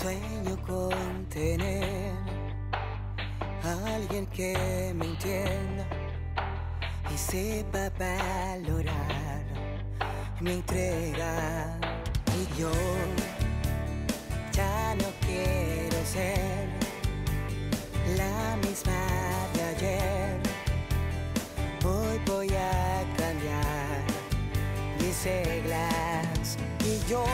Sueño con tener a alguien que me entienda y sepa valorar mi entrega. Y yo ya no quiero ser la misma de ayer. Hoy voy a cambiar mis reglas y yo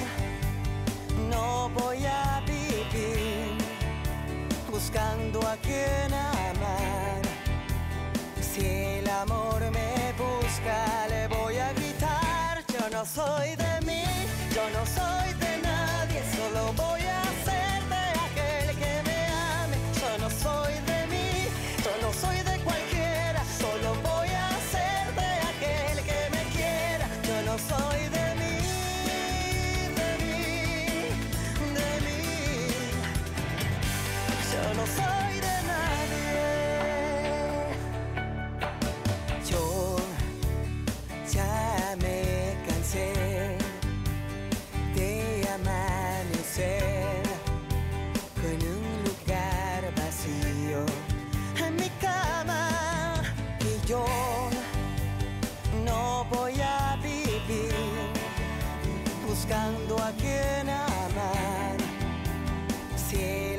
no voy a vivir buscando a quien amar. Si el amor me busca, le voy a gritar: yo no soy de mí, yo no soy de nadie, solo voy a ser de aquel que me ame. Yo no soy de mí, yo no soy de cualquiera, solo voy a ser de aquel que me quiera. Yo no soy de mí, yo no soy de nadie. Yo ya me cansé de amanecer con un lugar vacío en mi cama. Y yo no voy a vivir buscando a quien amar. Si